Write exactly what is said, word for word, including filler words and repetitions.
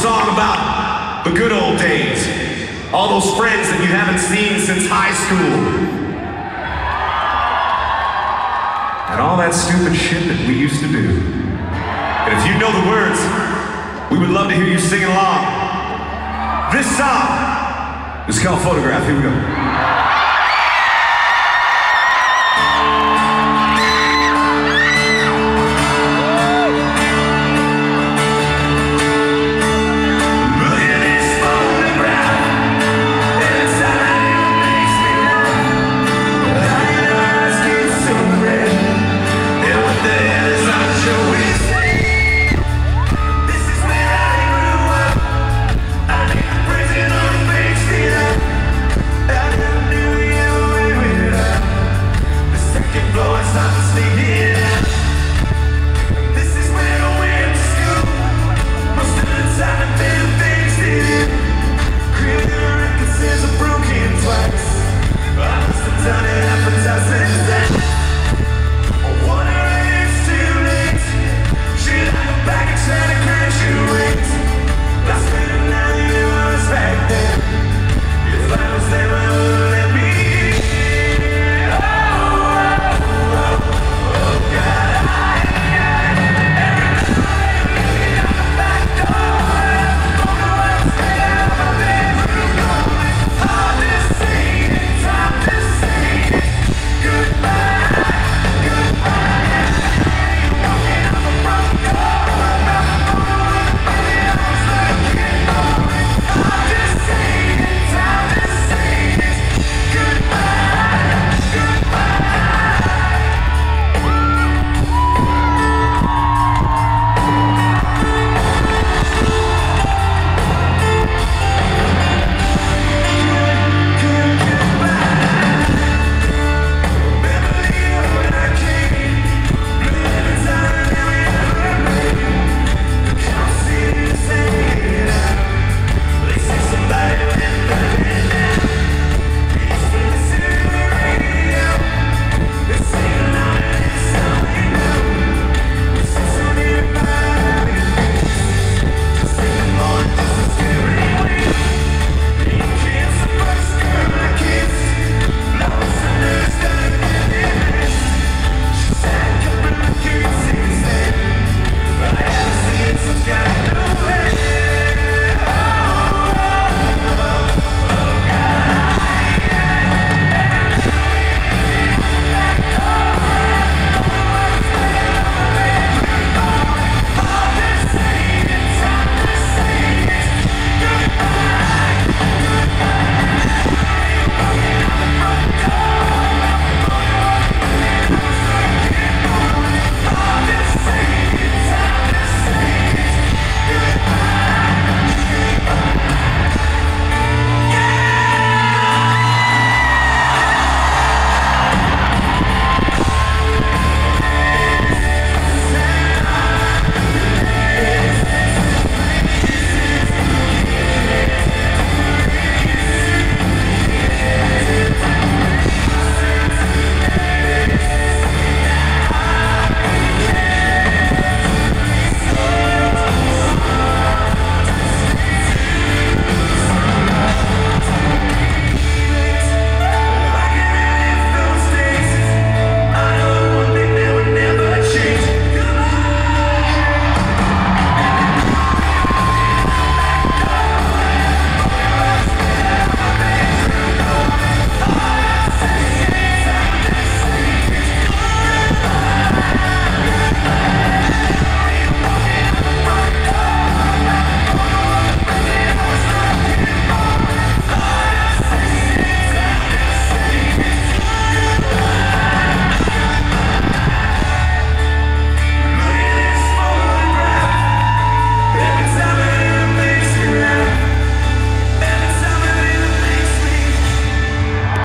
song about the good old days. All those friends that you haven't seen since high school. And all that stupid shit that we used to do. And if you know the words, we would love to hear you singing along. This song is called Photograph. Here we go.